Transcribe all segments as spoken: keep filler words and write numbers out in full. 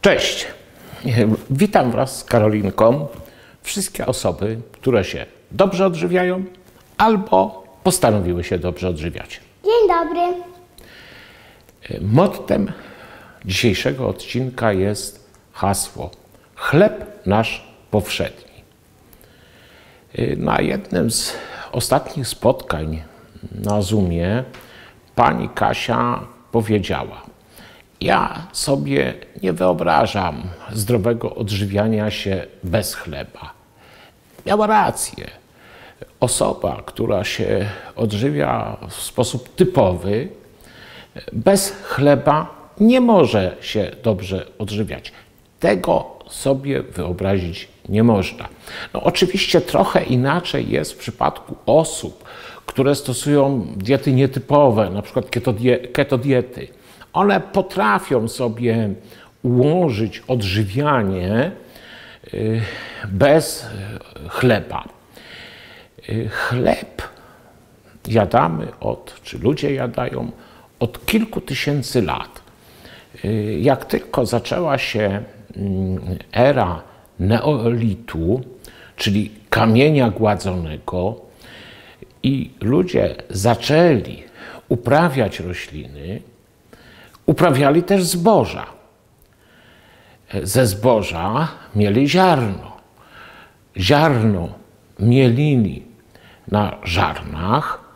Cześć! Witam wraz z Karolinką wszystkie osoby, które się dobrze odżywiają albo postanowiły się dobrze odżywiać. Dzień dobry. Mottem dzisiejszego odcinka jest hasło chleb nasz powszedni. Na jednym z ostatnich spotkań na Zoomie pani Kasia powiedziała: ja sobie nie wyobrażam zdrowego odżywiania się bez chleba. Miała rację. Osoba, która się odżywia w sposób typowy, bez chleba nie może się dobrze odżywiać. Tego sobie wyobrazić nie można. No, oczywiście trochę inaczej jest w przypadku osób, które stosują diety nietypowe, na przykład keto diety. One potrafią sobie ułożyć odżywianie bez chleba. Chleb jadamy od, czy ludzie jadają od kilku tysięcy lat. Jak tylko zaczęła się era neolitu, czyli kamienia gładzonego, i ludzie zaczęli uprawiać rośliny, uprawiali też zboża. Ze zboża mieli ziarno. Ziarno mielili na żarnach,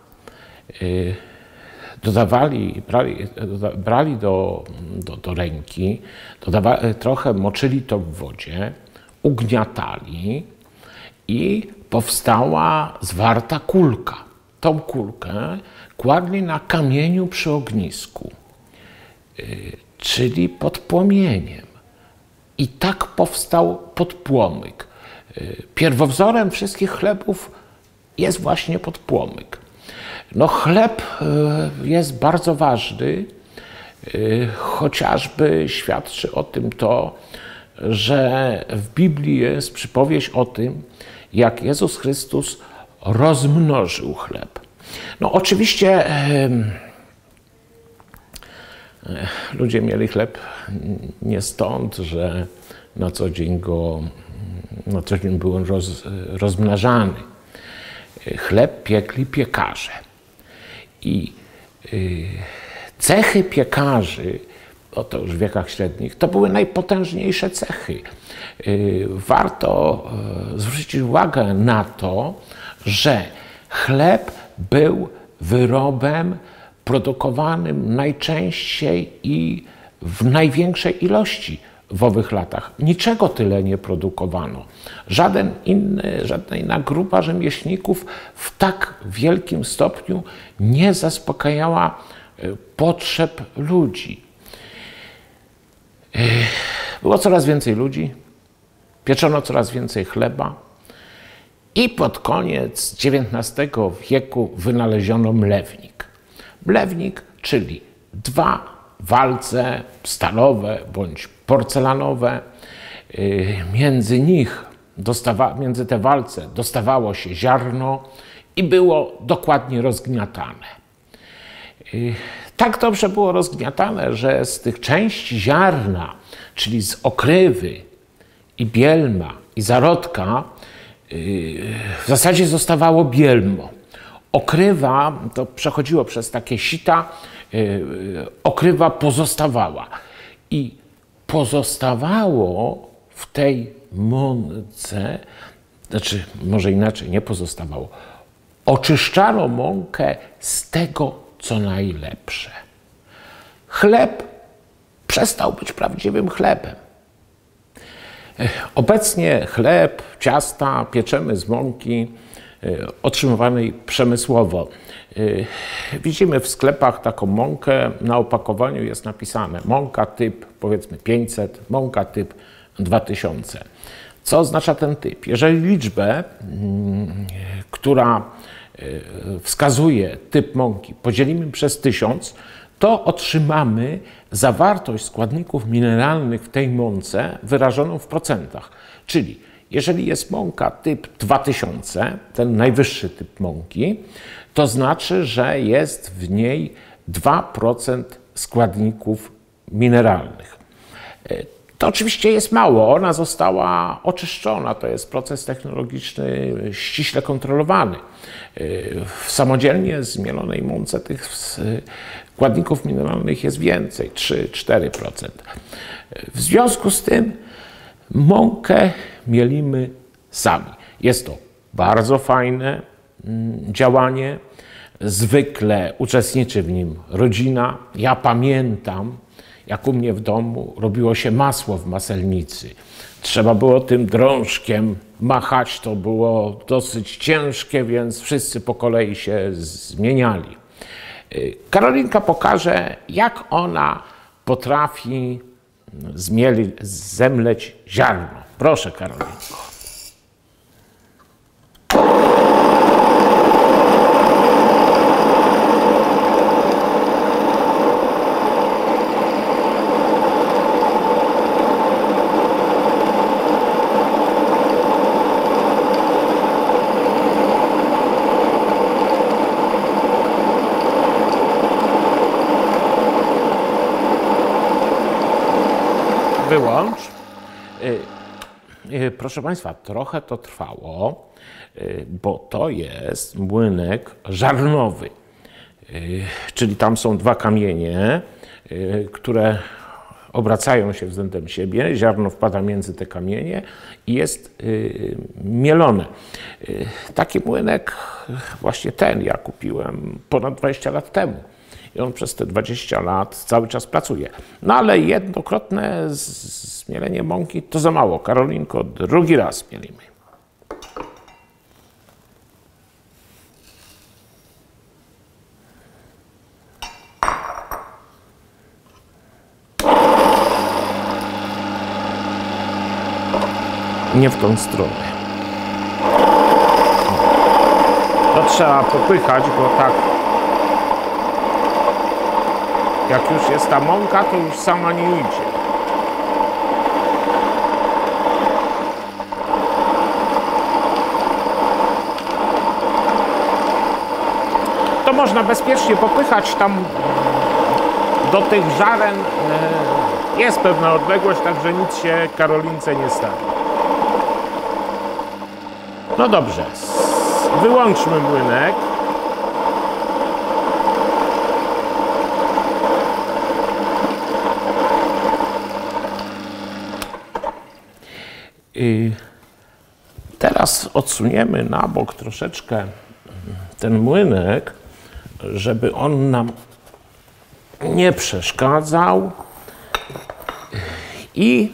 dodawali, brali, brali do, do, do ręki, dodawali, trochę moczyli to w wodzie, ugniatali i powstała zwarta kulka. Tą kulkę kładli na kamieniu przy ognisku, czyli pod płomieniem. I tak powstał podpłomyk. Pierwowzorem wszystkich chlebów jest właśnie podpłomyk. No, chleb jest bardzo ważny, chociażby świadczy o tym to, że w Biblii jest przypowieść o tym, jak Jezus Chrystus rozmnożył chleb. No oczywiście ludzie mieli chleb nie stąd, że na co dzień go, na co dzień był on roz, rozmnażany. Chleb piekli piekarze. I cechy piekarzy, o to już w wiekach średnich, to były najpotężniejsze cechy. Warto zwrócić uwagę na to, że chleb był wyrobem produkowanym najczęściej i w największej ilości w owych latach. Niczego tyle nie produkowano. Żaden inny, żadna inna grupa rzemieślników w tak wielkim stopniu nie zaspokajała potrzeb ludzi. Było coraz więcej ludzi, pieczono coraz więcej chleba i pod koniec dziewiętnastego wieku wynaleziono mlewnik. Mlewnik, czyli dwa walce stalowe bądź porcelanowe. Między nich, dostawa, między te walce dostawało się ziarno i było dokładnie rozgniatane. Tak dobrze było rozgniatane, że z tych części ziarna, czyli z okrywy i bielma i zarodka, w zasadzie zostawało bielmo. Okrywa to przechodziło przez takie sita, okrywa pozostawała. I pozostawało w tej mące, znaczy może inaczej, nie pozostawało, oczyszczano mąkę z tego, co najlepsze. Chleb przestał być prawdziwym chlebem. Obecnie chleb, ciasta pieczemy z mąki otrzymywanej przemysłowo. Widzimy w sklepach taką mąkę, na opakowaniu jest napisane mąka typ powiedzmy pięćset, mąka typ dwa tysiące. Co oznacza ten typ? Jeżeli liczbę, która wskazuje typ mąki, podzielimy przez tysiąc, to otrzymamy zawartość składników mineralnych w tej mące wyrażoną w procentach. Czyli jeżeli jest mąka typ dwa tysiące, ten najwyższy typ mąki, to znaczy, że jest w niej dwa procent składników mineralnych. To oczywiście jest mało. Ona została oczyszczona. To jest proces technologiczny ściśle kontrolowany. W samodzielnie zmielonej mące tych składników mineralnych jest więcej, trzy do czterech procent. W związku z tym mąkę mielimy sami. Jest to bardzo fajne działanie. Zwykle uczestniczy w nim rodzina. Ja pamiętam, jak u mnie w domu robiło się masło w maselnicy. Trzeba było tym drążkiem machać, to było dosyć ciężkie, więc wszyscy po kolei się zmieniali. Karolinka pokaże, jak ona potrafi zmielić, zemleć ziarno. Proszę, Karolinko. Wyłącz. Proszę Państwa, trochę to trwało, bo to jest młynek żarnowy. Czyli tam są dwa kamienie, które obracają się względem siebie. Ziarno wpada między te kamienie i jest mielone. Taki młynek, właśnie ten ja kupiłem ponad dwadzieścia lat temu. I on przez te dwadzieścia lat cały czas pracuje. No ale jednokrotne zmielenie mąki to za mało. Karolinko, drugi raz mielimy. Nie w tą stronę. To trzeba popychać, bo tak jak już jest ta mąka, to już sama nie idzie. To można bezpiecznie popychać tam do tych żaren. Jest pewna odległość, także nic się Karolince nie stanie. No dobrze, wyłączmy młynek. I teraz odsuniemy na bok troszeczkę ten młynek, żeby on nam nie przeszkadzał. I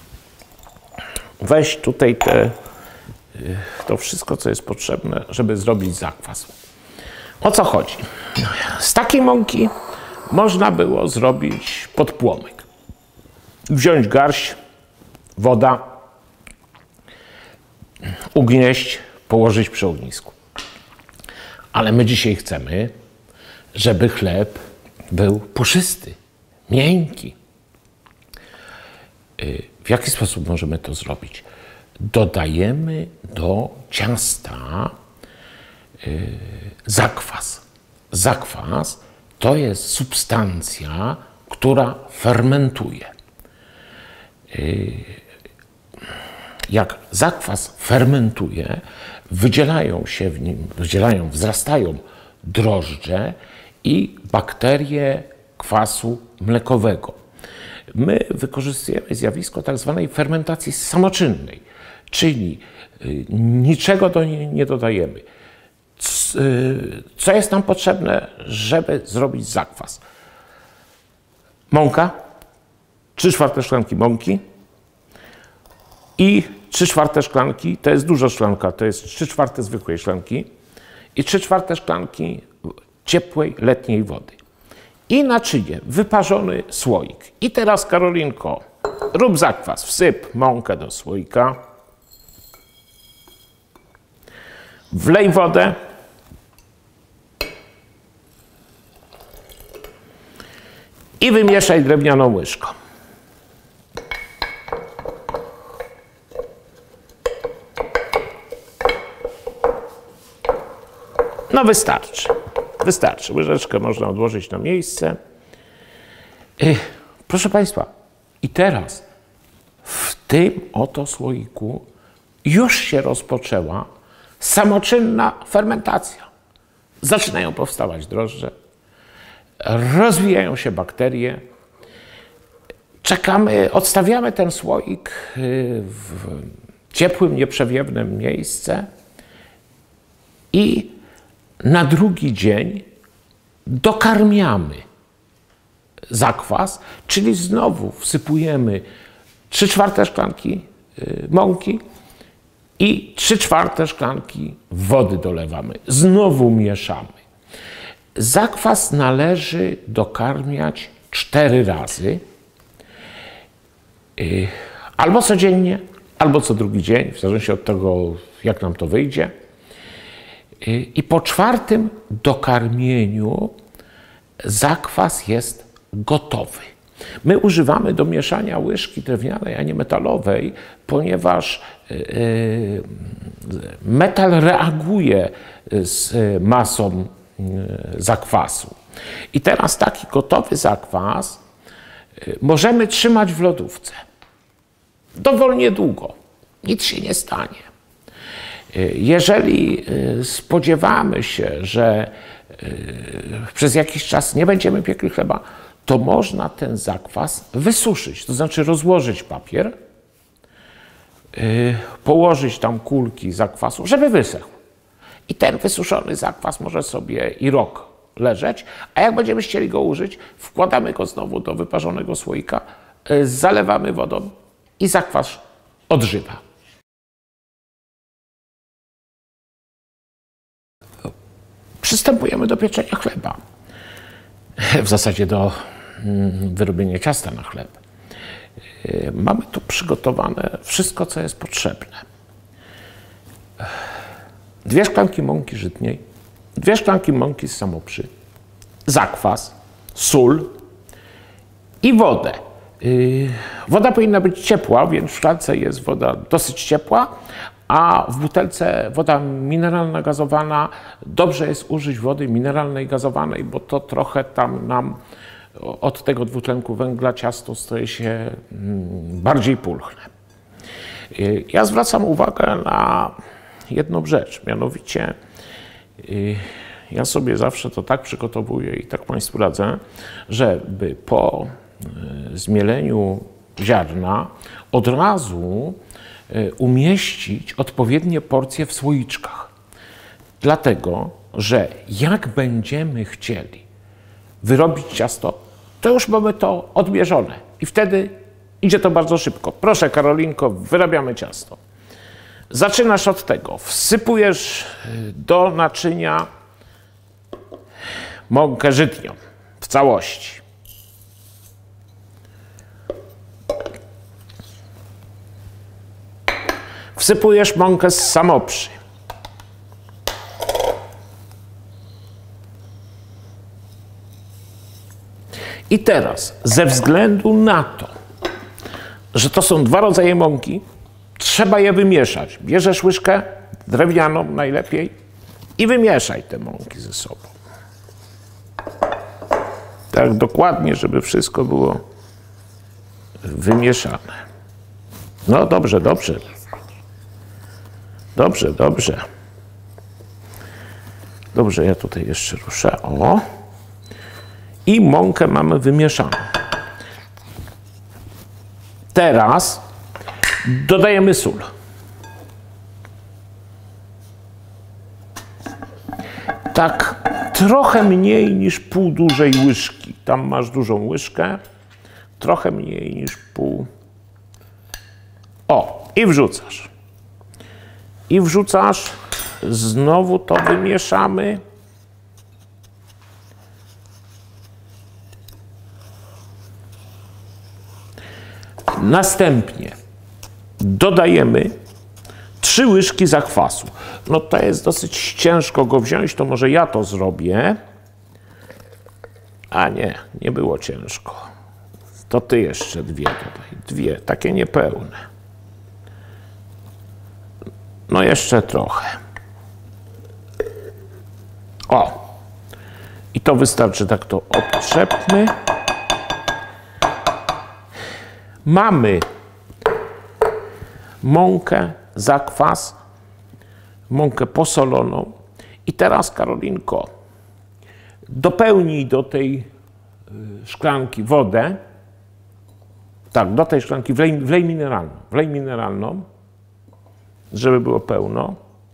weź tutaj te, to wszystko, co jest potrzebne, żeby zrobić zakwas. O co chodzi? Z takiej mąki można było zrobić podpłomyk. Wziąć garść, woda, ugnieść, położyć przy ognisku. Ale my dzisiaj chcemy, żeby chleb był puszysty, miękki. W jaki sposób możemy to zrobić? Dodajemy do ciasta zakwas. Zakwas to jest substancja, która fermentuje. Jak zakwas fermentuje, wydzielają się w nim, wydzielają, wzrastają drożdże i bakterie kwasu mlekowego. My wykorzystujemy zjawisko tak zwanej fermentacji samoczynnej, czyli niczego do niej nie dodajemy. Co jest nam potrzebne, żeby zrobić zakwas? Mąka, trzy czwarte szklanki mąki i trzy czwarte szklanki, to jest duża szklanka, to jest trzy czwarte zwykłej szklanki i trzy czwarte szklanki ciepłej, letniej wody. I naczynie, wyparzony słoik. I teraz, Karolinko, rób zakwas. Wsyp mąkę do słoika. Wlej wodę. I wymieszaj drewnianą łyżką. No wystarczy. Wystarczy. Łyżeczkę można odłożyć na miejsce. Proszę Państwa, i teraz tym oto słoiku już się rozpoczęła samoczynna fermentacja. Zaczynają powstawać drożdże, rozwijają się bakterie. Czekamy, odstawiamy ten słoik w ciepłym, nieprzewiewnym miejsce i na drugi dzień dokarmiamy zakwas, czyli znowu wsypujemy trzy czwarte szklanki mąki i trzy czwarte szklanki wody dolewamy. Znowu mieszamy. Zakwas należy dokarmiać cztery razy. Albo codziennie, albo co drugi dzień, w zależności od tego, jak nam to wyjdzie. I po czwartym dokarmieniu zakwas jest gotowy. My używamy do mieszania łyżki drewnianej, a nie metalowej, ponieważ metal reaguje z masą zakwasu. I teraz taki gotowy zakwas możemy trzymać w lodówce dowolnie długo. Nic się nie stanie. Jeżeli spodziewamy się, że przez jakiś czas nie będziemy piekli chleba, to można ten zakwas wysuszyć, to znaczy rozłożyć papier, położyć tam kulki zakwasu, żeby wysechł. I ten wysuszony zakwas może sobie i rok leżeć, a jak będziemy chcieli go użyć, wkładamy go znowu do wyparzonego słoika, zalewamy wodą i zakwas odżywa. Przystępujemy do pieczenia chleba. W zasadzie do wyrobienia ciasta na chleb. Mamy tu przygotowane wszystko, co jest potrzebne. Dwie szklanki mąki żytniej, dwie szklanki mąki z samoprzy, zakwas, sól i wodę. Woda powinna być ciepła, więc w szklance jest woda dosyć ciepła, a w butelce woda mineralna gazowana. Dobrze jest użyć wody mineralnej gazowanej, bo to trochę tam nam od tego dwutlenku węgla ciasto staje się bardziej pulchne. Ja zwracam uwagę na jedną rzecz, mianowicie ja sobie zawsze to tak przygotowuję i tak Państwu radzę, żeby po zmieleniu ziarna od razu umieścić odpowiednie porcje w słoiczkach. Dlatego, że jak będziemy chcieli wyrobić ciasto, to już mamy to odmierzone i wtedy idzie to bardzo szybko. Proszę, Karolinko, wyrabiamy ciasto. Zaczynasz od tego. Wsypujesz do naczynia mąkę żytnią w całości. Wsypujesz mąkę z samoprzy. I teraz, ze względu na to, że to są dwa rodzaje mąki, trzeba je wymieszać. Bierzesz łyżkę drewnianą najlepiej i wymieszaj te mąki ze sobą. Tak dokładnie, żeby wszystko było wymieszane. No dobrze, dobrze. Dobrze, dobrze. Dobrze, ja tutaj jeszcze ruszę. O. I mąkę mamy wymieszaną. Teraz dodajemy sól. Tak trochę mniej niż pół dużej łyżki. Tam masz dużą łyżkę. Trochę mniej niż pół. O, i wrzucasz. I wrzucasz. Znowu to wymieszamy. Następnie dodajemy trzy łyżki zakwasu. No to jest dosyć ciężko go wziąć, to może ja to zrobię. A nie, nie było ciężko. To ty jeszcze dwie dodaj. Dwie, takie niepełne. No jeszcze trochę. O! I to wystarczy, tak to obtrzepmy. Mamy mąkę, zakwas, mąkę posoloną. I teraz, Karolinko, dopełnij do tej szklanki wodę. Tak, do tej szklanki wlej, wlej mineralną. Wlej mineralną, żeby było pełno.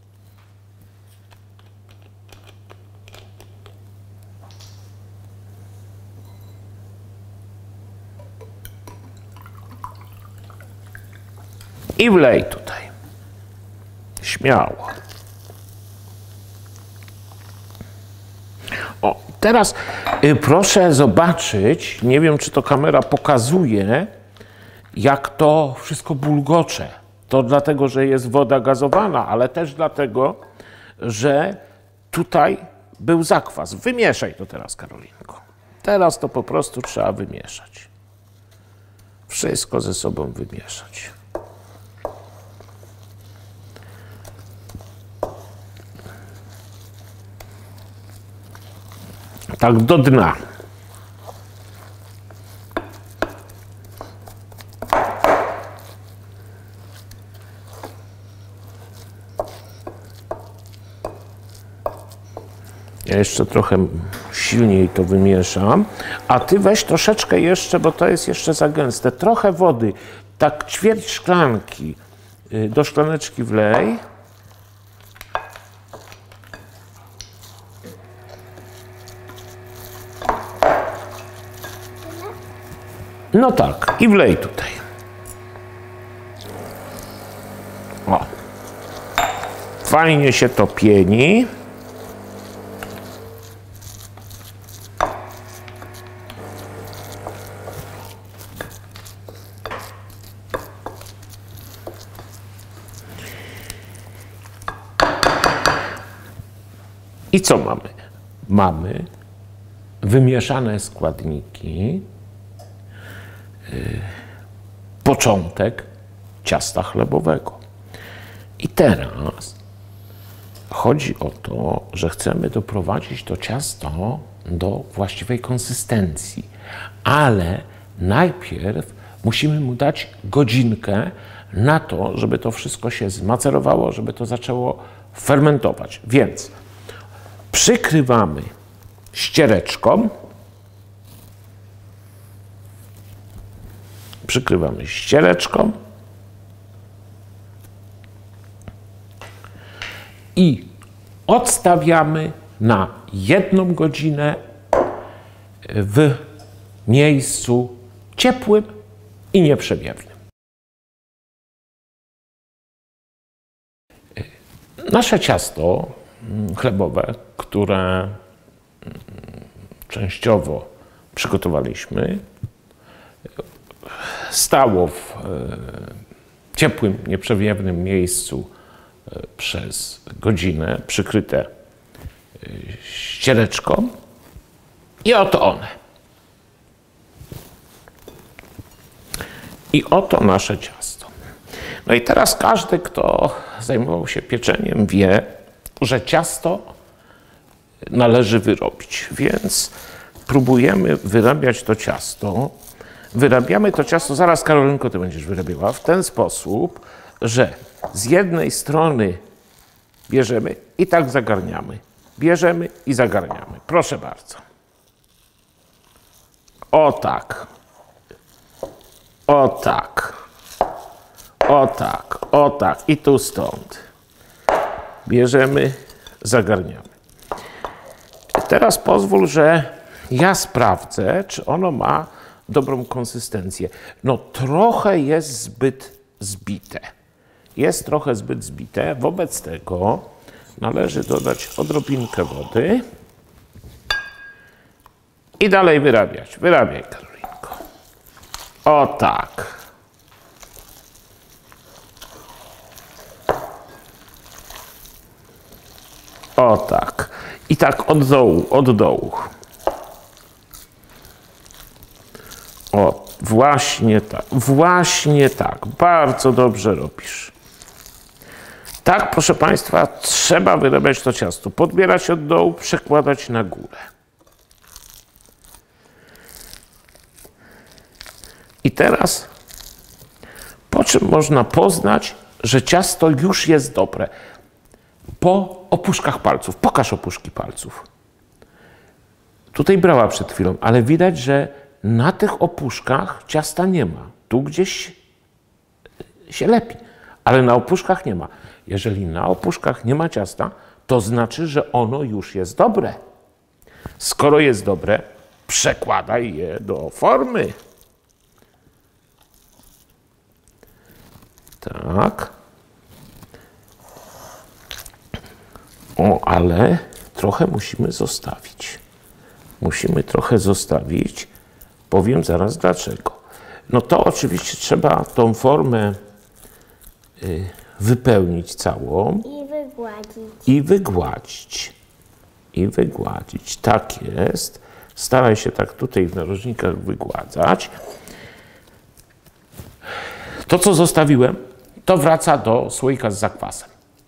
I wlej tutaj. Śmiało. O, teraz y, proszę zobaczyć, nie wiem, czy to kamera pokazuje, jak to wszystko bulgocze. To dlatego, że jest woda gazowana, ale też dlatego, że tutaj był zakwas. Wymieszaj to teraz, Karolinko. Teraz to po prostu trzeba wymieszać. Wszystko ze sobą wymieszać. Tak do dna. Ja jeszcze trochę silniej to wymieszam, a ty weź troszeczkę jeszcze, bo to jest jeszcze za gęste, trochę wody, tak ćwierć szklanki do szklaneczki wlej. No tak, i wlej tutaj. O. Fajnie się to pieni. I co mamy? Mamy wymieszane składniki, początek ciasta chlebowego. I teraz chodzi o to, że chcemy doprowadzić to ciasto do właściwej konsystencji, ale najpierw musimy mu dać godzinkę na to, żeby to wszystko się zmacerowało, żeby to zaczęło fermentować. Więc przykrywamy ściereczką, przykrywamy ściereczką i odstawiamy na jedną godzinę w miejscu ciepłym i nieprzewiewnym. Nasze ciasto chlebowe, które częściowo przygotowaliśmy, stało w ciepłym, nieprzewiewnym miejscu przez godzinę, przykryte ściereczką. I oto one. I oto nasze ciasto. No i teraz każdy, kto zajmował się pieczeniem, wie, że ciasto należy wyrobić. Więc próbujemy wyrabiać to ciasto. Wyrabiamy to ciasto, zaraz Karolinko, ty będziesz wyrabiała, w ten sposób, że z jednej strony bierzemy i tak zagarniamy. Bierzemy i zagarniamy. Proszę bardzo. O tak. O tak. O tak. O tak. I tu stąd. Bierzemy, zagarniamy. Teraz pozwól, że ja sprawdzę, czy ono ma dobrą konsystencję. No trochę jest zbyt zbite. Jest trochę zbyt zbite. Wobec tego należy dodać odrobinkę wody i dalej wyrabiać. Wyrabiaj, Karolinko. O tak. O tak. I tak od dołu, od dołu. O, właśnie tak, właśnie tak. Bardzo dobrze robisz. Tak, proszę Państwa, trzeba wyrabiać to ciasto. Podbierać od dołu, przekładać na górę. I teraz Po czym można poznać, że ciasto już jest dobre? Po opuszkach palców. Pokaż opuszki palców. Tutaj brała przed chwilą, ale widać, że na tych opuszkach ciasta nie ma. Tu gdzieś się lepi, ale na opuszkach nie ma. Jeżeli na opuszkach nie ma ciasta, to znaczy, że ono już jest dobre. Skoro jest dobre, przekładaj je do formy. Tak. O, ale trochę musimy zostawić. Musimy trochę zostawić. Powiem zaraz dlaczego. No to oczywiście trzeba tą formę y, wypełnić całą. I wygładzić. I wygładzić. I wygładzić. Tak jest. Staraj się tak tutaj w narożnikach wygładzać. To, co zostawiłem, to wraca do słoika z zakwasem.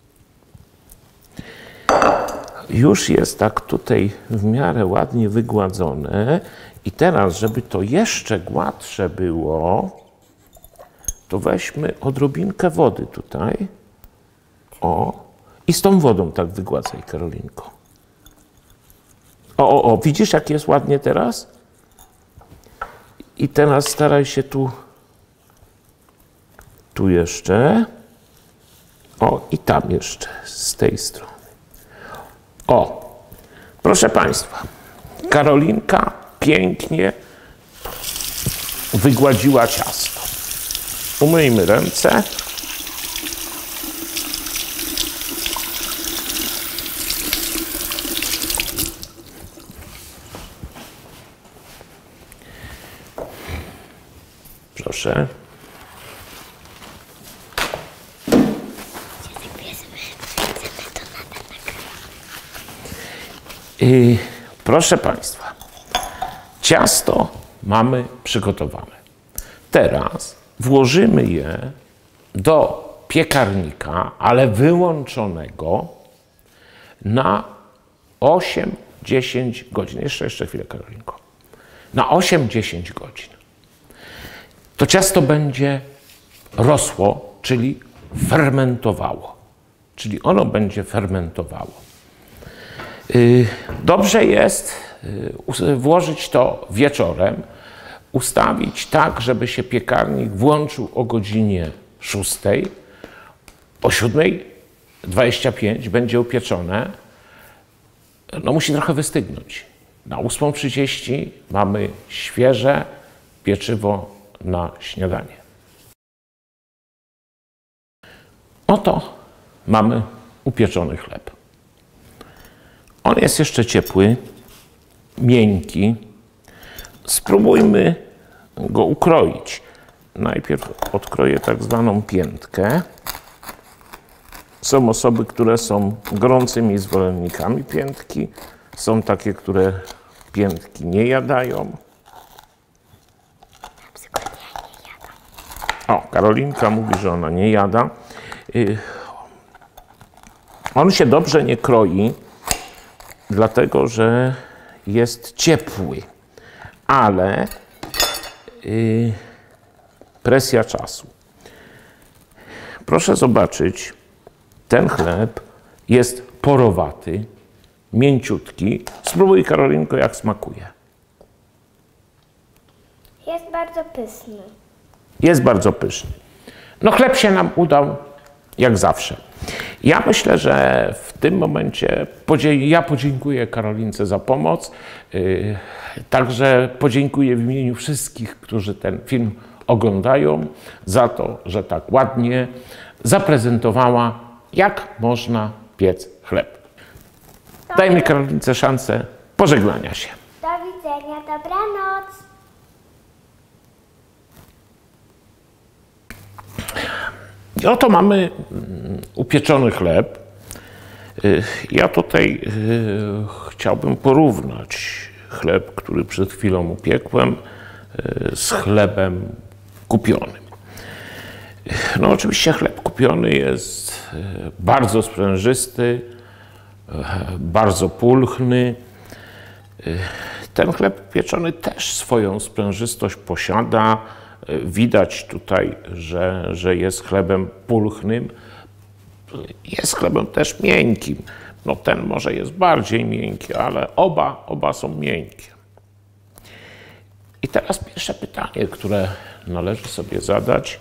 Już jest tak tutaj w miarę ładnie wygładzone. I teraz, żeby to jeszcze gładsze było, to weźmy odrobinkę wody tutaj. O. I z tą wodą tak wygładzaj, Karolinko. O, o, o. Widzisz, jak jest ładnie teraz? I teraz staraj się tu, tu jeszcze. O, i tam jeszcze, z tej strony. O, proszę Państwa, Karolinka pięknie wygładziła ciasto. Umyjmy ręce. Proszę. I proszę Państwa, ciasto mamy przygotowane. Teraz włożymy je do piekarnika, ale wyłączonego na osiem do dziesięciu godzin. Jeszcze, jeszcze chwilę, Karolinko. Na osiem do dziesięciu godzin. To ciasto będzie rosło, czyli fermentowało. Czyli ono będzie fermentowało. Dobrze jest włożyć to wieczorem, ustawić tak, żeby się piekarnik włączył o godzinie szóstej, o siódmej dwadzieścia pięć będzie upieczone. No musi trochę wystygnąć. Na ósmą trzydzieści mamy świeże pieczywo na śniadanie. Oto mamy upieczony chleb. On jest jeszcze ciepły, miękki. Spróbujmy go ukroić. Najpierw odkroję tak zwaną piętkę. Są osoby, które są gorącymi zwolennikami piętki. Są takie, które piętki nie jadają. O, Karolinka mówi, że ona nie jada. On się dobrze nie kroi, dlatego że jest ciepły, ale yy, presja czasu. Proszę zobaczyć, ten chleb jest porowaty, mięciutki. Spróbuj, Karolinko, jak smakuje. Jest bardzo pyszny. Jest bardzo pyszny. No chleb się nam udał jak zawsze. Ja myślę, że w tym momencie ja podziękuję Karolince za pomoc. Yy, także podziękuję w imieniu wszystkich, którzy ten film oglądają, za to, że tak ładnie zaprezentowała, jak można piec chleb. Dajmy Karolince szansę pożegnania się. Do widzenia, dobranoc. I oto mamy upieczony chleb. Ja tutaj chciałbym porównać chleb, który przed chwilą upiekłem, z chlebem kupionym. No oczywiście chleb kupiony jest bardzo sprężysty, bardzo pulchny. Ten chleb pieczony też swoją sprężystość posiada. widać tutaj, że, że jest chlebem pulchnym. Jest chlebem też miękkim. No ten może jest bardziej miękki, ale oba, oba są miękkie. I teraz pierwsze pytanie, które należy sobie zadać.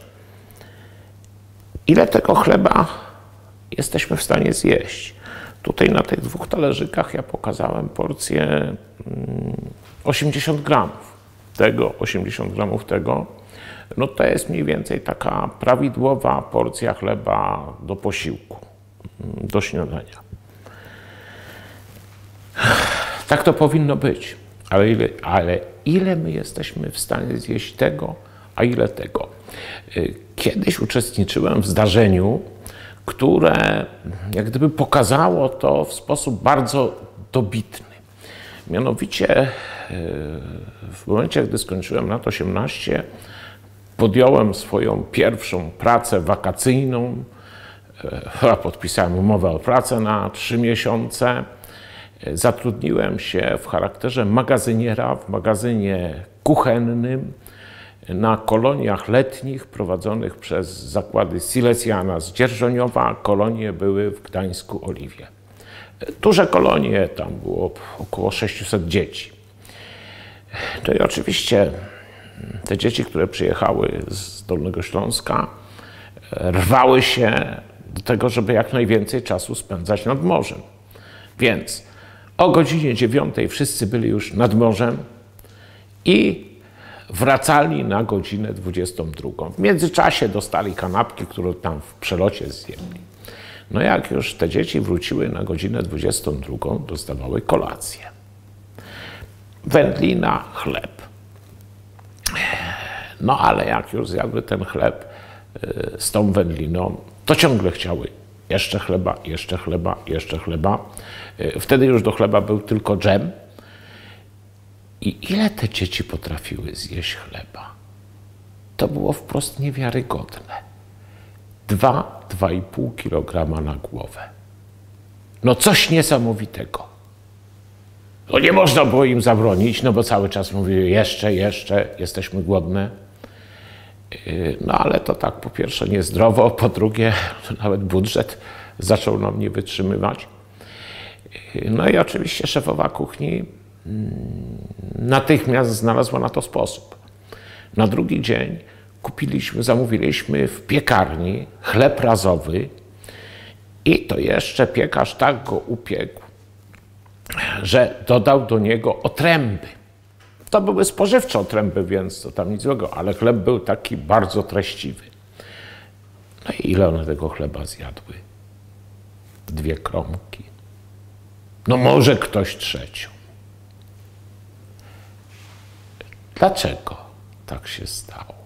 Ile tego chleba jesteśmy w stanie zjeść? Tutaj na tych dwóch talerzykach ja pokazałem porcję osiemdziesiąt gramów tego, osiemdziesiąt gramów tego. No to jest mniej więcej taka prawidłowa porcja chleba do posiłku, do śniadania. Tak to powinno być, ale ile, ale ile my jesteśmy w stanie zjeść tego, a ile tego? Kiedyś uczestniczyłem w zdarzeniu, które jak gdyby pokazało to w sposób bardzo dobitny. Mianowicie w momencie, gdy skończyłem lat osiemnaście, podjąłem swoją pierwszą pracę wakacyjną, podpisałem umowę o pracę na trzy miesiące. Zatrudniłem się w charakterze magazyniera w magazynie kuchennym na koloniach letnich prowadzonych przez zakłady Silesiana z Dzierżoniowa. Kolonie były w Gdańsku Oliwie. Duże kolonie, tam było około sześciuset dzieci. No i oczywiście te dzieci, które przyjechały z Dolnego Śląska, rwały się do tego, żeby jak najwięcej czasu spędzać nad morzem. Więc o godzinie dziewiątej wszyscy byli już nad morzem i wracali na godzinę dwudziestą drugą. W międzyczasie dostali kanapki, które tam w przelocie zjedli. No jak już te dzieci wróciły na godzinę dwudziestą drugą, dostawały kolację. Wędlina, chleb. No ale jak już zjadły ten chleb z tą wędliną, to ciągle chciały jeszcze chleba, jeszcze chleba, jeszcze chleba. Wtedy już do chleba był tylko dżem. I ile te dzieci potrafiły zjeść chleba? To było wprost niewiarygodne. Dwa, dwa i pół kilograma na głowę. No coś niesamowitego. No nie można było im zabronić, no bo cały czas mówiły jeszcze, jeszcze, jesteśmy głodne. No ale to tak, po pierwsze niezdrowo, po drugie nawet budżet zaczął nam nie wytrzymywać. No i oczywiście szefowa kuchni natychmiast znalazła na to sposób. Na drugi dzień kupiliśmy, zamówiliśmy w piekarni chleb razowy i to jeszcze piekarz tak go upiekł, że dodał do niego otręby. To były spożywcze otręby, więc to tam nic złego, ale chleb był taki bardzo treściwy. No i ile one tego chleba zjadły? Dwie kromki. No może ktoś trzecią. Dlaczego tak się stało?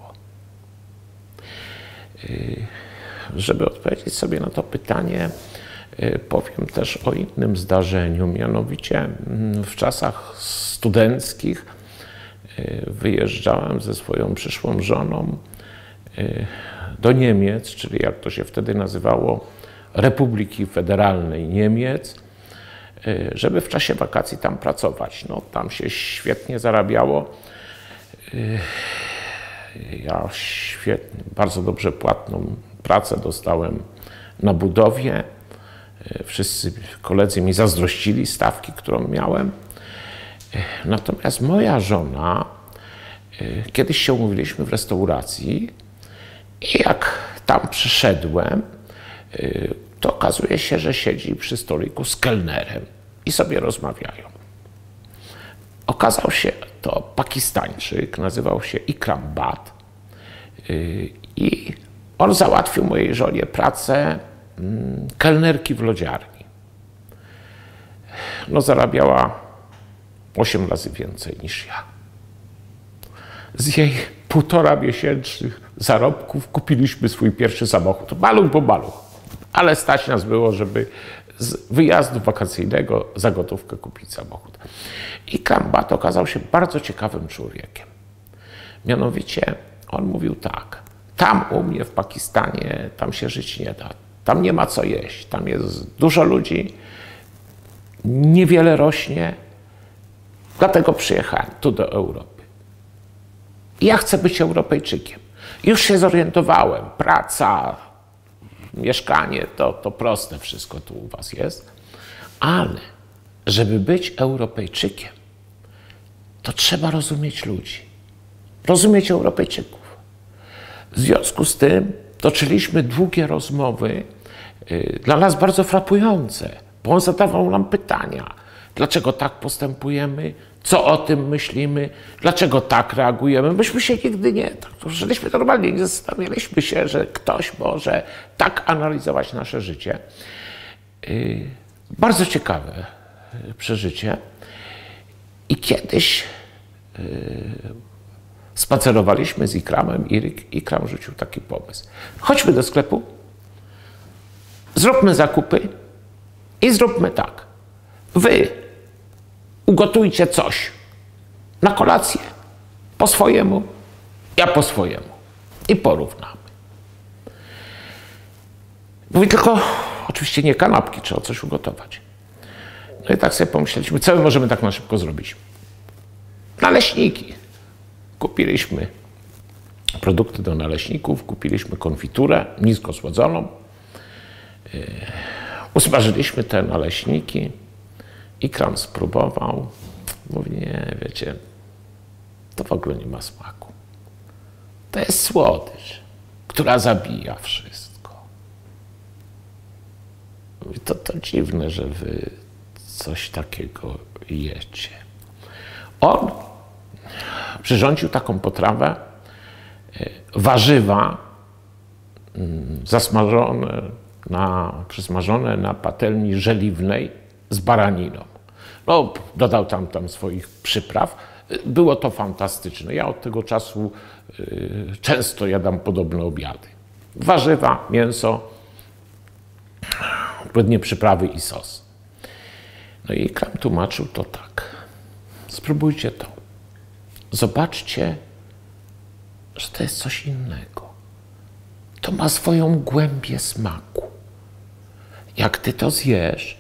Żeby odpowiedzieć sobie na to pytanie, powiem też o innym zdarzeniu. Mianowicie w czasach studenckich wyjeżdżałem ze swoją przyszłą żoną do Niemiec, czyli jak to się wtedy nazywało, Republiki Federalnej Niemiec, żeby w czasie wakacji tam pracować. No, tam się świetnie zarabiało. Ja świetnie, bardzo dobrze płatną pracę dostałem na budowie. Wszyscy koledzy mi zazdrościli stawki, którą miałem. Natomiast moja żona, kiedyś się umówiliśmy w restauracji i jak tam przyszedłem, to okazuje się, że siedzi przy stoliku z kelnerem i sobie rozmawiają. Okazał się to Pakistańczyk, nazywał się Ikram Bat i on załatwił mojej żonie pracę kelnerki w lodziarni. No zarabiała osiem razy więcej niż ja. Z jej półtora miesięcznych zarobków kupiliśmy swój pierwszy samochód. Maluch bo maluch. Ale stać nas było, żeby z wyjazdu wakacyjnego za gotówkę kupić samochód. I Kambat okazał się bardzo ciekawym człowiekiem. Mianowicie on mówił tak, tam u mnie w Pakistanie, tam się żyć nie da. Tam nie ma co jeść, tam jest dużo ludzi, niewiele rośnie, dlatego przyjechałem tu do Europy. I ja chcę być Europejczykiem. Już się zorientowałem. Praca, mieszkanie, to, to proste wszystko tu u was jest. Ale żeby być Europejczykiem, to trzeba rozumieć ludzi. Rozumieć Europejczyków. W związku z tym toczyliśmy długie rozmowy, yy, dla nas bardzo frapujące, bo on zadawał nam pytania. Dlaczego tak postępujemy? Co o tym myślimy? Dlaczego tak reagujemy? Myśmy się nigdy nie... Żyliśmy normalnie, nie zastanawialiśmy się, że ktoś może tak analizować nasze życie. Yy, bardzo ciekawe przeżycie. I kiedyś yy, spacerowaliśmy z Ikramem i Ikram rzucił taki pomysł. Chodźmy do sklepu, zróbmy zakupy i zróbmy tak. Wy ugotujcie coś na kolację po swojemu, ja po swojemu i porównamy. Mówi tylko, oczywiście nie kanapki, trzeba coś ugotować. No i tak sobie pomyśleliśmy, co my możemy tak na szybko zrobić? Naleśniki. Kupiliśmy produkty do naleśników, kupiliśmy konfiturę nisko słodzoną, yy, usmażyliśmy te naleśniki. Ikram spróbował. Mówi, nie, wiecie, to w ogóle nie ma smaku. To jest słodycz, która zabija wszystko. Mówi, to, to dziwne, że wy coś takiego jecie. On przyrządził taką potrawę, warzywa zasmażone na, przysmażone na patelni żeliwnej z baraniną. No, dodał tam, tam swoich przypraw. Było to fantastyczne. Ja od tego czasu y, często jadam podobne obiady. Warzywa, mięso, odpowiednie przyprawy i sos. No i Ikram tłumaczył to tak. Spróbujcie to. Zobaczcie, że to jest coś innego. To ma swoją głębię smaku. Jak ty to zjesz,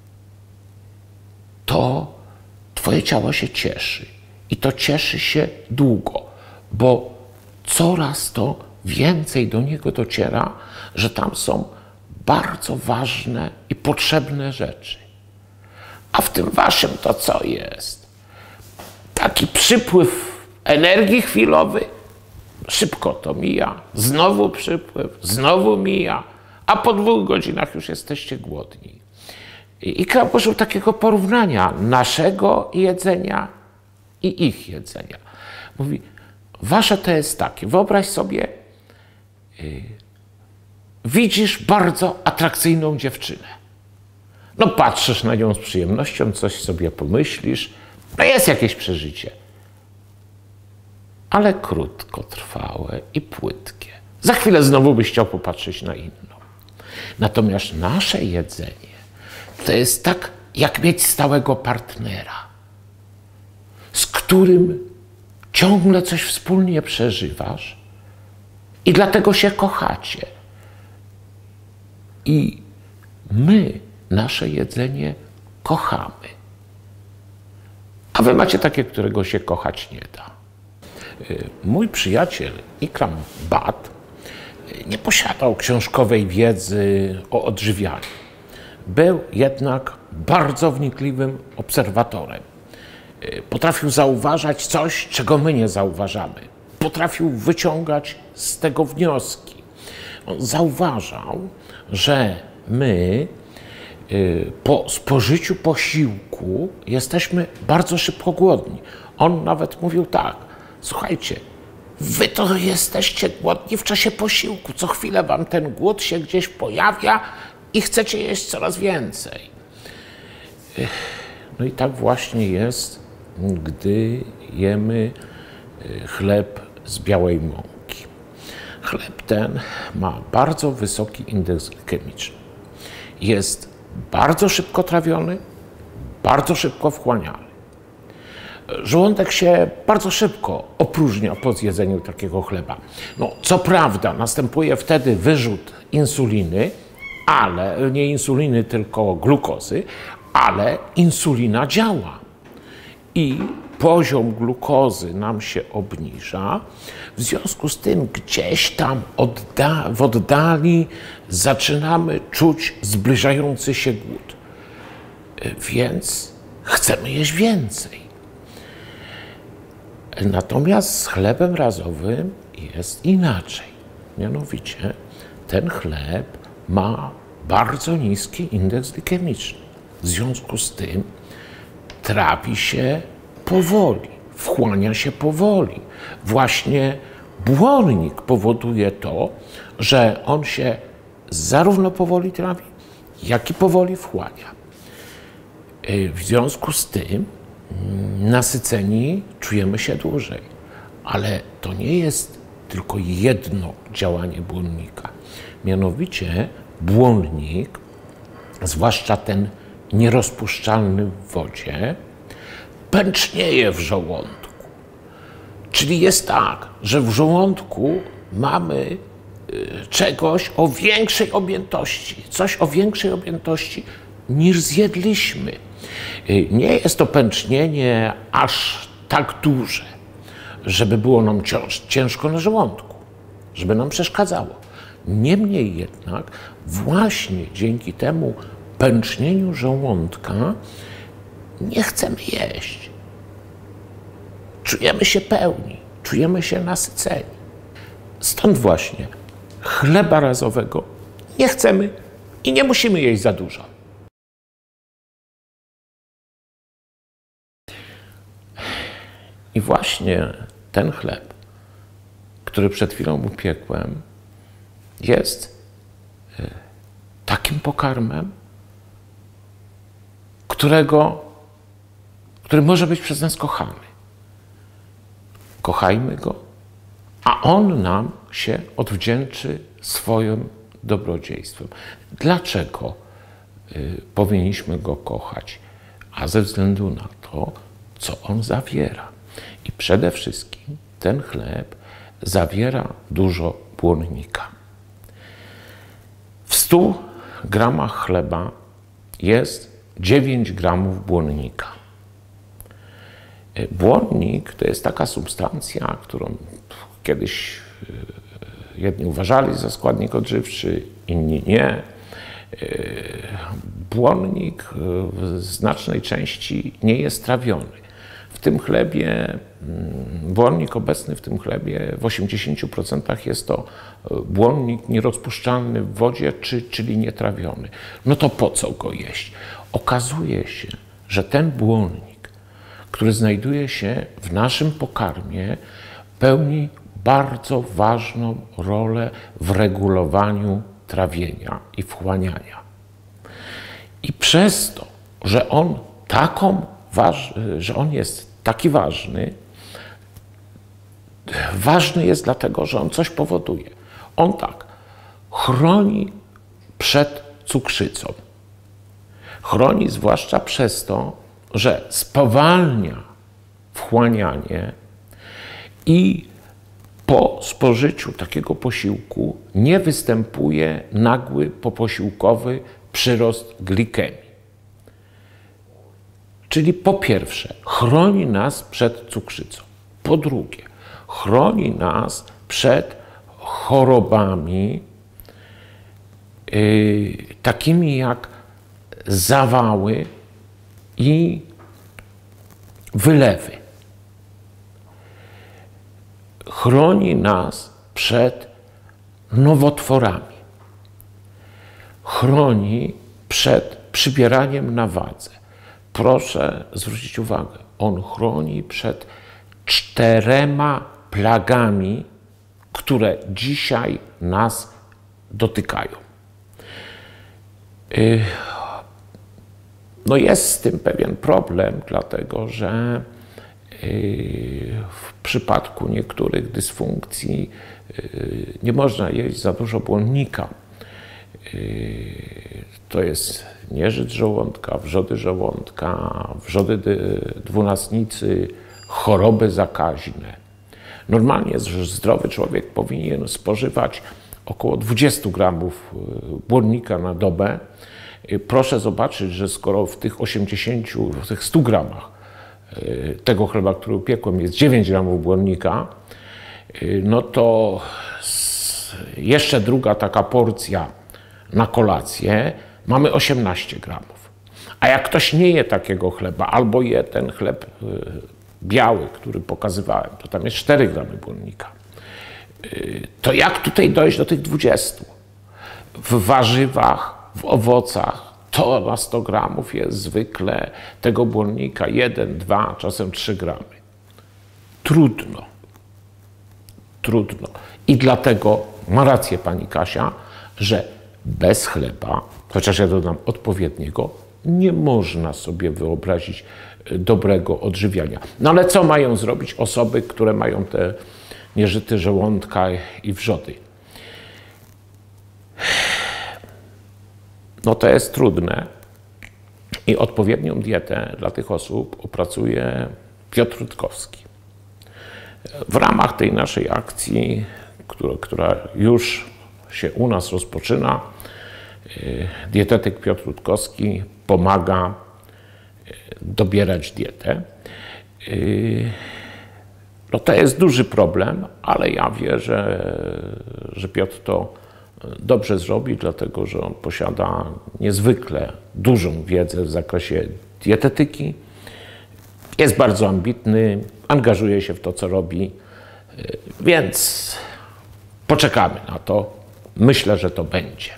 to twoje ciało się cieszy. I to cieszy się długo, bo coraz to więcej do niego dociera, że tam są bardzo ważne i potrzebne rzeczy. A w tym waszym to co jest? Taki przypływ energii chwilowy, szybko to mija, znowu przypływ, znowu mija, a po dwóch godzinach już jesteście głodni. I Ikram użył takiego porównania naszego jedzenia i ich jedzenia. Mówi, wasze to jest takie, wyobraź sobie, yy, widzisz bardzo atrakcyjną dziewczynę. No patrzysz na nią z przyjemnością, coś sobie pomyślisz, no jest jakieś przeżycie. Ale krótkotrwałe i płytkie. Za chwilę znowu byś chciał popatrzeć na inną. Natomiast nasze jedzenie to jest tak, jak mieć stałego partnera, z którym ciągle coś wspólnie przeżywasz i dlatego się kochacie. I my nasze jedzenie kochamy. A wy macie takie, którego się kochać nie da. Mój przyjaciel Ikram Bat nie posiadał książkowej wiedzy o odżywianiu. Był jednak bardzo wnikliwym obserwatorem. Potrafił zauważać coś, czego my nie zauważamy. Potrafił wyciągać z tego wnioski. On zauważał, że my po spożyciu posiłku jesteśmy bardzo szybko głodni. On nawet mówił tak, słuchajcie, wy to jesteście głodni w czasie posiłku. Co chwilę wam ten głód się gdzieś pojawia i chcecie jeść coraz więcej. No i tak właśnie jest, gdy jemy chleb z białej mąki. Chleb ten ma bardzo wysoki indeks glikemiczny. Jest bardzo szybko trawiony, bardzo szybko wchłaniany. Żołądek się bardzo szybko opróżnia po zjedzeniu takiego chleba. No, co prawda następuje wtedy wyrzut insuliny, ale nie insuliny, tylko glukozy, ale insulina działa. i poziom glukozy nam się obniża. W związku z tym gdzieś tam odda w oddali zaczynamy czuć zbliżający się głód. Więc chcemy jeść więcej. Natomiast z chlebem razowym jest inaczej. Mianowicie ten chleb ma bardzo niski indeks glikemiczny. W związku z tym trawi się powoli, wchłania się powoli. Właśnie błonnik powoduje to, że on się zarówno powoli trawi, jak i powoli wchłania. W związku z tym nasyceni czujemy się dłużej. Ale to nie jest tylko jedno działanie błonnika. Mianowicie błonnik, zwłaszcza ten nierozpuszczalny w wodzie, pęcznieje w żołądku. Czyli jest tak, że w żołądku mamy czegoś o większej objętości, coś o większej objętości niż zjedliśmy. Nie jest to pęcznienie aż tak duże, żeby było nam ciężko na żołądku, żeby nam przeszkadzało. Niemniej jednak właśnie dzięki temu pęcznieniu żołądka nie chcemy jeść. Czujemy się pełni, czujemy się nasyceni. Stąd właśnie chleba razowego nie chcemy i nie musimy jeść za dużo. I właśnie ten chleb, który przed chwilą upiekłem, jest takim pokarmem, którego, który może być przez nas kochany. Kochajmy go, a on nam się odwdzięczy swoim dobrodziejstwem. Dlaczego y, powinniśmy go kochać? A ze względu na to, co on zawiera. I przede wszystkim ten chleb zawiera dużo błonnika. W stu gramach chleba jest dziewięć gramów błonnika. Błonnik to jest taka substancja, którą kiedyś jedni uważali za składnik odżywczy, inni nie. Błonnik w znacznej części nie jest trawiony. W tym chlebie, błonnik obecny w tym chlebie w osiemdziesięciu procentach jest to błonnik nierozpuszczalny w wodzie, czy, czyli nietrawiony. No to po co go jeść? Okazuje się, że ten błonnik, który znajduje się w naszym pokarmie, pełni bardzo ważną rolę w regulowaniu trawienia i wchłaniania. I przez to, że on taką waż, że on jest taki ważny, ważny jest dlatego, że on coś powoduje. On tak chroni przed cukrzycą. Chroni zwłaszcza przez to, że spowalnia wchłanianie i po spożyciu takiego posiłku nie występuje nagły poposiłkowy przyrost glikemii. Czyli po pierwsze, chroni nas przed cukrzycą. Po drugie, chroni nas przed chorobami yy, takimi jak zawały i wylewy. Chroni nas przed nowotworami. Chroni przed przybieraniem na wadze. Proszę zwrócić uwagę, on chroni przed czterema plagami, które dzisiaj nas dotykają. No jest z tym pewien problem, dlatego że w przypadku niektórych dysfunkcji nie można jeść za dużo błonnika. To jest nieżyt żołądka, wrzody żołądka, wrzody dwunastnicy, choroby zakaźne. Normalnie zdrowy człowiek powinien spożywać około dwadzieścia gramów błonnika na dobę. Proszę zobaczyć, że skoro w tych osiemdziesięciu, w tych stu gramach tego chleba, który upiekłem, jest dziewięć gramów błonnika, no to jeszcze druga taka porcja na kolację mamy osiemnaście gramów. A jak ktoś nie je takiego chleba, albo je ten chleb biały, który pokazywałem, to tam jest cztery gramy błonnika. To jak tutaj dojść do tych dwudziestu? W warzywach, w owocach to na sto gramów jest zwykle tego błonnika jeden, dwa, czasem trzy gramy. Trudno. Trudno. I dlatego ma rację pani Kasia, że bez chleba, chociaż ja dodam odpowiedniego, nie można sobie wyobrazić dobrego odżywiania. No ale co mają zrobić osoby, które mają te nieżyty żołądka i wrzody? No to jest trudne i odpowiednią dietę dla tych osób opracuje Piotr Rutkowski. W ramach tej naszej akcji, która, która już się u nas rozpoczyna, dietetyk Piotr Rutkowski pomaga dobierać dietę. No to jest duży problem, ale ja wierzę, że Piotr to dobrze zrobi, dlatego że on posiada niezwykle dużą wiedzę w zakresie dietetyki. Jest bardzo ambitny, angażuje się w to, co robi, więc poczekamy na to. Myślę, że to będzie.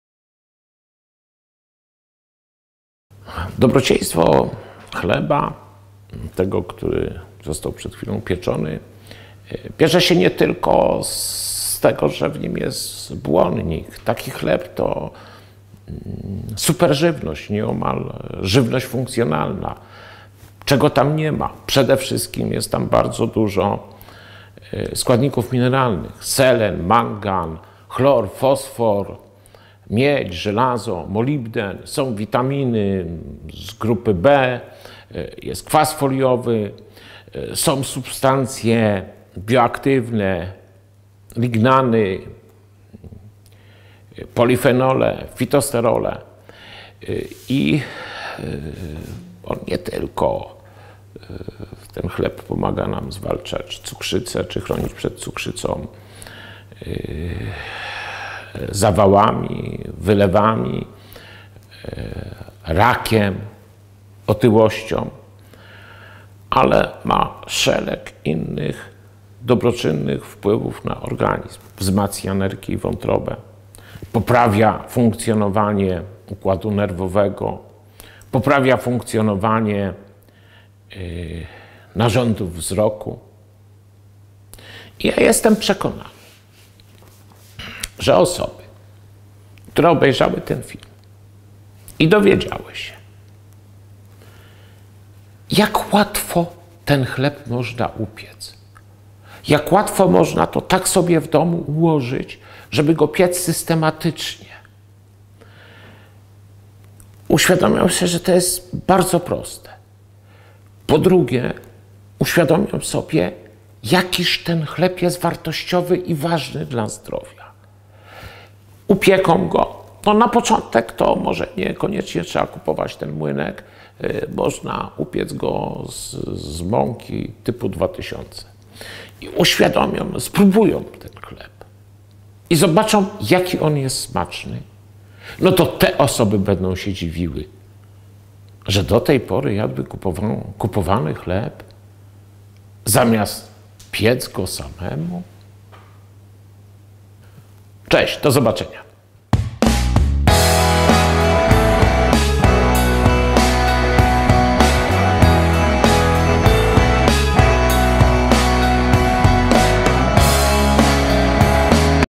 Dobrodziejstwo chleba, tego, który został przed chwilą pieczony, bierze się nie tylko z tego, że w nim jest błonnik. Taki chleb to super żywność, nieomal żywność funkcjonalna. Czego tam nie ma? Przede wszystkim jest tam bardzo dużo składników mineralnych. Selen, mangan, chlor, fosfor, miedź, żelazo, molibden. Są witaminy z grupy B, jest kwas foliowy, są substancje bioaktywne, lignany, polifenole, fitosterole. I on nie tylko ten chleb pomaga nam zwalczać cukrzycę, czy chronić przed cukrzycą, zawałami, wylewami, rakiem, otyłością, ale ma szereg innych dobroczynnych wpływów na organizm. Wzmacnia nerki i wątrobę, poprawia funkcjonowanie układu nerwowego, poprawia funkcjonowanie yy, narządów wzroku. I ja jestem przekonany, że osoby, które obejrzały ten film i dowiedziały się, jak łatwo ten chleb można upiec, jak łatwo można to tak sobie w domu ułożyć, żeby go piec systematycznie, uświadomią się, że to jest bardzo proste. Po drugie, uświadomią sobie, jakiż ten chleb jest wartościowy i ważny dla zdrowia. Upieką go. No na początek to może niekoniecznie trzeba kupować ten młynek. Można upiec go z, z mąki typu dwa tysiące. I uświadomią, spróbują ten chleb. I zobaczą, jaki on jest smaczny. No to te osoby będą się dziwiły, że do tej pory jadły kupowany, kupowany chleb, zamiast piec go samemu. Cześć, do zobaczenia.